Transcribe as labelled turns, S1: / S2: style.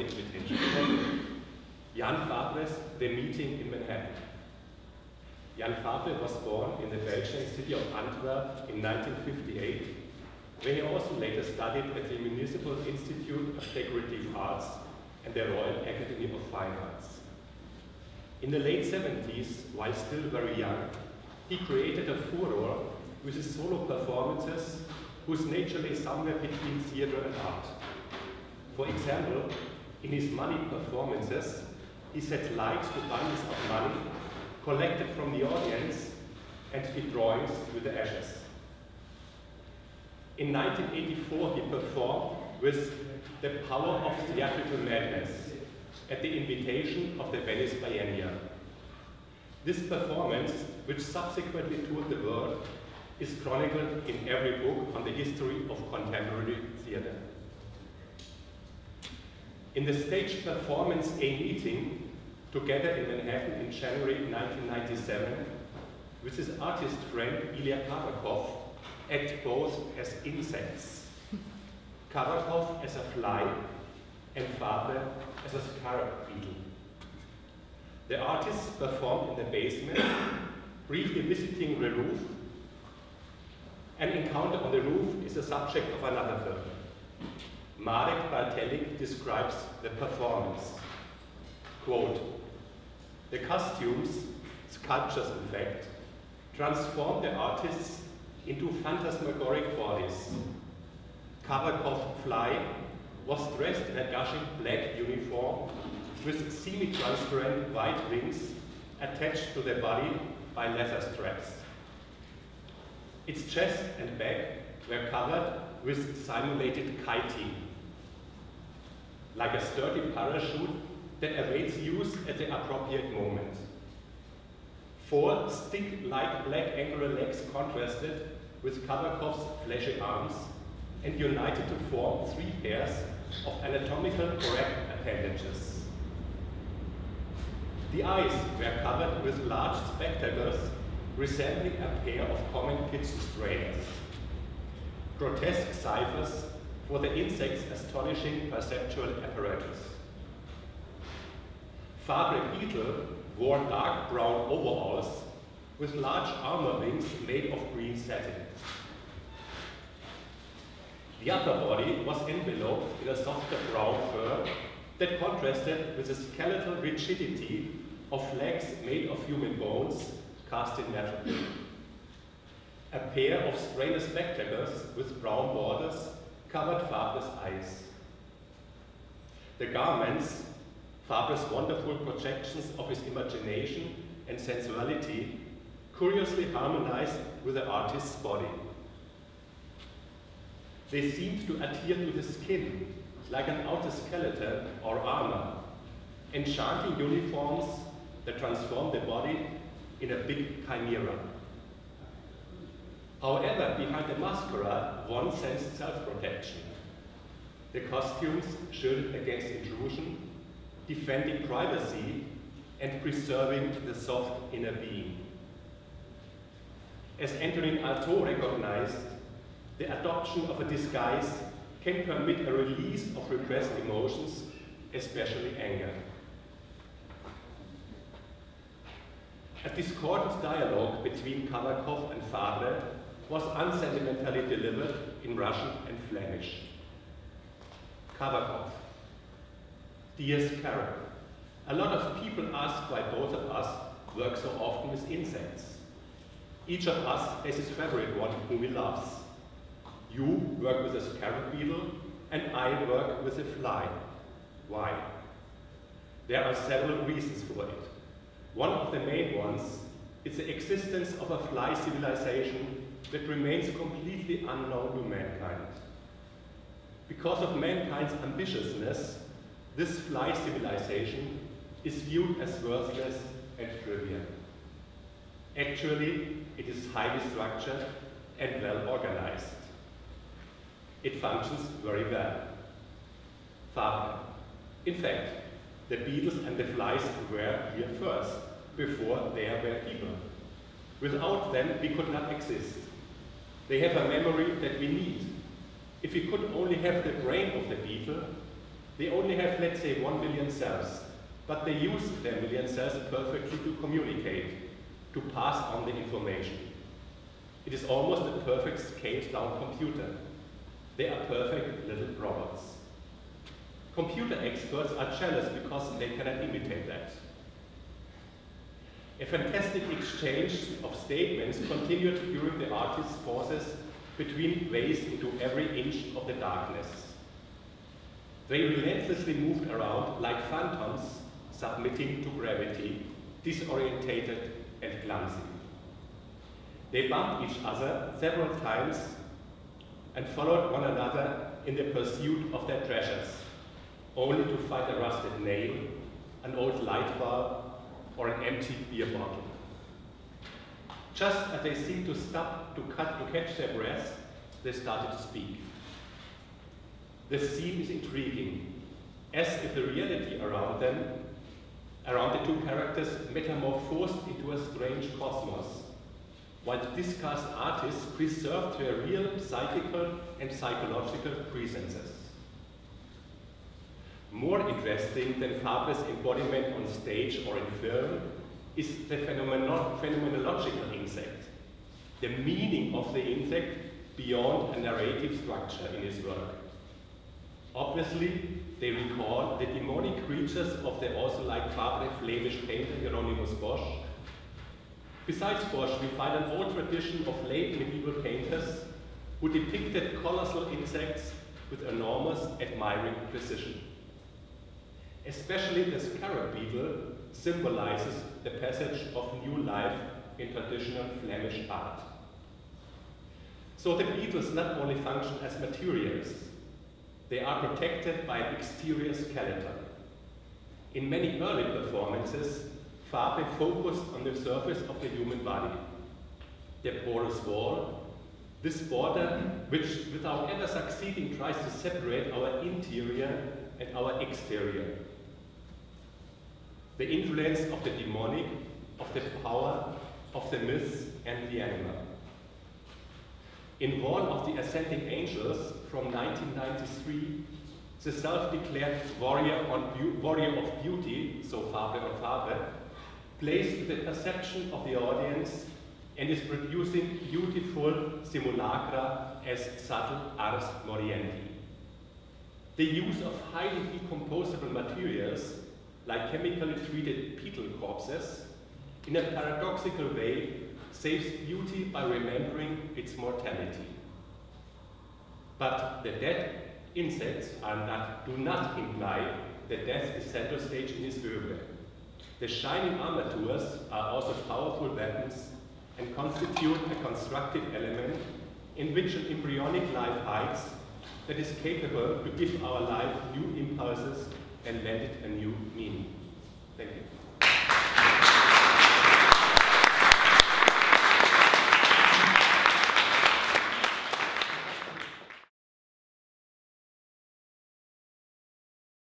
S1: the invitation. Jan Fabre's The Meeting in Manhattan. Jan Fabre was born in the Belgian city of Antwerp in 1958, where he also later studied at the Municipal Institute of Decorative Arts and the Royal Academy of Fine Arts. In the late 70s, while still very young, he created a furor with his solo performances whose nature lay somewhere between theater and art. For example, in his money performances, he set light to bundles of money collected from the audience and did drawings with the ashes. In 1984, he performed with The Power of Theatrical Madness at the invitation of the Venice Biennial. This performance, which subsequently toured the world, is chronicled in every book on the history of contemporary theater. In the staged performance A Meeting, together in Manhattan in January 1997, with his artist friend Ilya Kavakov, act both as insects. Kavakov as a fly and Fabre as a scarab beetle. The artists performed in the basement, briefly visiting the roof. An encounter on the roof is the subject of another film. Marek Bartelik describes the performance. Quote, "The costumes, sculptures in fact, transformed the artists into phantasmagoric bodies. Kavakov fly was dressed in a gushing black uniform with semi-transparent white wings attached to the body by leather straps. Its chest and back were covered with simulated chitin, like a sturdy parachute that awaits use at the appropriate moment. 4 stick-like black angular legs contrasted with Kavakov's fleshy arms and united to form 3 pairs of anatomically correct appendages. The eyes were covered with large spectacles resembling a pair of common kitchen strainers. Grotesque ciphers for the insect's astonishing perceptual apparatus. Fabre Beetle wore dark brown overalls with large armor wings made of green satin. The upper body was enveloped in a softer brown fur that contrasted with the skeletal rigidity of legs made of human bones cast in metal. A pair of strainer spectacles with brown borders covered Fabre's eyes. The garments, Fabre's wonderful projections of his imagination and sensuality, curiously harmonized with the artist's body. They seemed to adhere to the skin, like an outer skeleton or armor, enchanting uniforms that transform the body in a big chimera. However, behind the masquerade, one sensed self-protection. The costumes shielded against intrusion, defending privacy and preserving the soft inner being. As Antonin Artaud recognized, the adoption of a disguise can permit a release of repressed emotions, especially anger. A discordant dialogue between Kavakov and Fabre was unsentimentally delivered in Russian and Flemish. Kavakov: "Dear Scarab, a lot of people ask why both of us work so often with insects. Each of us has his favorite one whom he loves. You work with a scarab beetle, and I work with a fly. Why? There are several reasons for it. One of the main ones is the existence of a fly civilization that remains completely unknown to mankind. Because of mankind's ambitiousness, this fly civilization is viewed as worthless and trivial. Actually, it is highly structured and well organized. It functions very well. Fabre: in fact, the beetles and the flies were here first, before there were people. Without them, we could not exist. They have a memory that we need. If we could only have the brain of the beetle, They only have, let's say, 1 million cells, but they use their million cells perfectly to communicate, to pass on the information. It is almost a perfect scaled-down computer. They are perfect little robots. Computer experts are jealous because they cannot imitate that. A fantastic exchange of statements continued during the artist's pauses between ways into every inch of the darkness. They relentlessly moved around like phantoms submitting to gravity, disorientated and clumsy. They bumped each other several times and followed one another in the pursuit of their treasures, only to find a rusted nail, an old light bulb, or an empty beer bottle. Just as they seemed to stop to catch their breath, they started to speak. The scene is intriguing, as if the reality around them, around the two characters, metamorphosed into a strange cosmos, while the discussed artists preserved their real psychical and psychological presences. More interesting than Fabre's embodiment on stage or in film is the phenomenological insect, the meaning of the insect beyond a narrative structure in his work. Obviously, they recall the demonic creatures of the also like Fabre Flemish painter Hieronymus Bosch. Besides Bosch, we find an old tradition of late medieval painters who depicted colossal insects with enormous, admiring precision. Especially the scarab beetle symbolizes the passage of new life in traditional Flemish art. So the beetles not only function as materials, they are protected by an exterior skeleton. In many early performances, Fabre focused on the surface of the human body, the porous wall, this border which, without ever succeeding, tries to separate our interior and our exterior. The influence of the demonic, of the power, of the myths and the animal. In One of the Ascending Angels from 1993, the self-declared warrior of beauty, so Fabre on Fabre, plays to the perception of the audience and is producing beautiful simulacra as subtle ars moriendi. The use of highly decomposable materials, like chemically treated beetle corpses, in a paradoxical way saves beauty by remembering its mortality. But the dead insects do not imply that death is center stage in his oeuvre. The shining armatures are also powerful weapons and constitute a constructive element in which an embryonic life hides that is capable to give our life new impulses and lend it a new meaning. Thank you.